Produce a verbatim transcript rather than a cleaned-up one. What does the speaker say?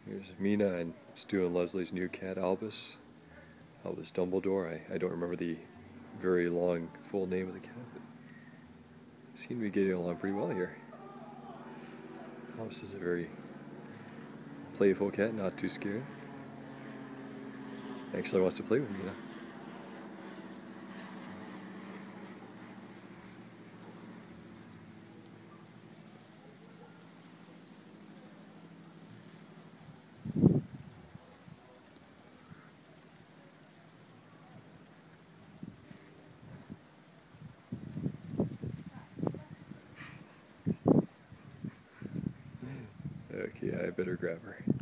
Here's Mina and Stu and Leslie's new cat, Albus. Albus Dumbledore. I, I don't remember the very long full name of the cat, but seem to be getting along pretty well here. Albus is a very playful cat, not too scared. Actually wants to play with Mina. Okay, I better grab her.